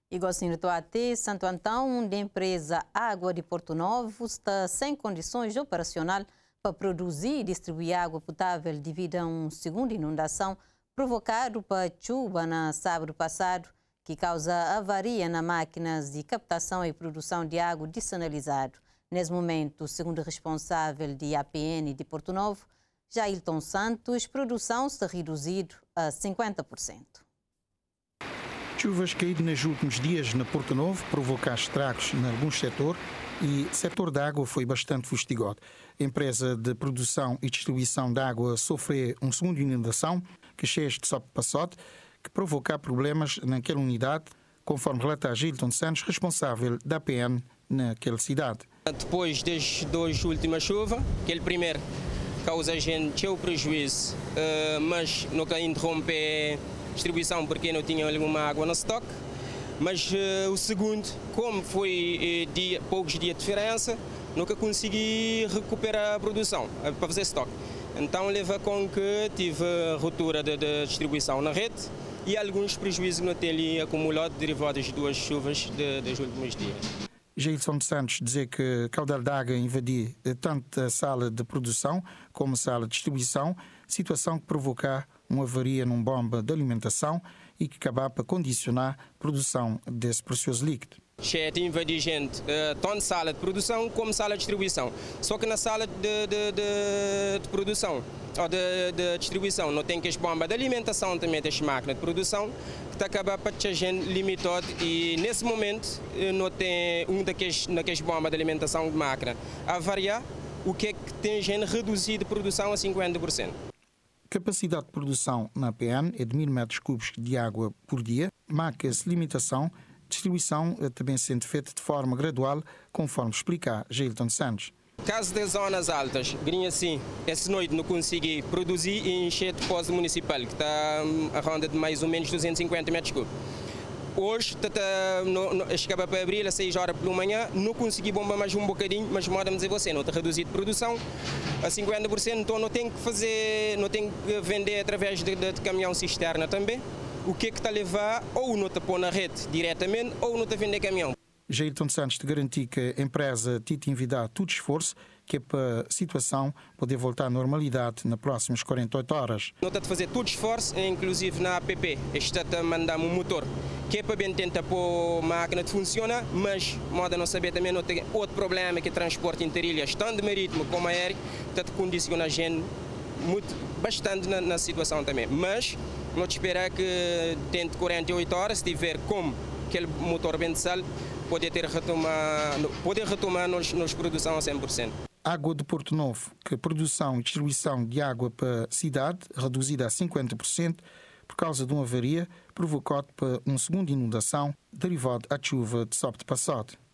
Igualzinho Toate, Santo Antão, da empresa Água de Porto Novo, está sem condições operacional para produzir e distribuir água potável devido a uma segunda inundação provocado por chuva na sábado passado, que causa avaria nas máquinas de captação e produção de água desanalisado. Nesse momento, segundo o responsável de APN de Porto Novo, Jailton Santos, produção está reduzida a 50%. Chuvas caídas nos últimos dias na Porto Novo provocaram estragos em alguns setores e o setor da água foi bastante fustigado. A empresa de produção e distribuição de água sofreu uma segunda inundação que chega de sobe passote, que provocou problemas naquela unidade, conforme relata Jailton Santos, responsável da APN naquela cidade. Depois das duas últimas chuvas, aquele primeiro causa a gente o prejuízo, mas nunca interrompe distribuição porque não tinha alguma água no estoque, mas o segundo, como foi poucos dias de diferença, nunca consegui recuperar a produção para fazer estoque. Então leva com que tive ruptura da distribuição na rede e alguns prejuízos que não tem ali acumulado derivados das duas chuvas dos últimos dias. Jailton Santos dizer que caudal de água invadiu tanto a sala de produção como a sala de distribuição, situação que provoca uma avaria numa bomba de alimentação e que acaba por condicionar a produção desse precioso líquido. Cheio de invadir gente, tanto na sala de produção como sala de distribuição. Só que na sala de produção ou de distribuição não tem que as bombas de alimentação também das máquinas de produção que acaba para a gente limitado e nesse momento não tem daquelas bombas de alimentação de máquina a variar, o que é que tem gente reduzido a produção a 50%. Capacidade de produção na APN é de 1000 metros cúbicos de água por dia, marca-se limitação. Distribuição também sendo feita de forma gradual, conforme explica Jailton Santos. Caso das zonas altas, grinha assim, essa noite não consegui produzir e encher o depósito municipal, que está a ronda de mais ou menos 250 metros cúbicos. Hoje, chegava para abril às 6 horas pela manhã, não consegui bombar mais um bocadinho, mas moda-me dizer você, não está reduzido produção a 50%, então não tem que vender através de caminhão cisterna também. O que é que está a levar ou não está a pôr na rede diretamente ou não está a vender caminhão. Jailton Santos te garantir que a empresa tem envidado todo esforço que é para a situação poder voltar à normalidade nas próximas 48 horas. Não está a fazer todo esforço, inclusive na APP, está a mandar um motor que é para bem tentar pôr a máquina de funcionar, mas moda não saber também não tem outro problema que é transporte interilhas, tanto marítimo como aéreo, está a condicionar a gente bastante na situação também. Mas não te esperar que dentro de 48 horas, se tiver como aquele motor bem de sal, poder retomar nos produção a 100%. Água de Porto Novo, que produção e distribuição de água para a cidade reduzida a 50% por causa de uma avaria provocada por uma segunda inundação derivada da chuva de sobe de passado.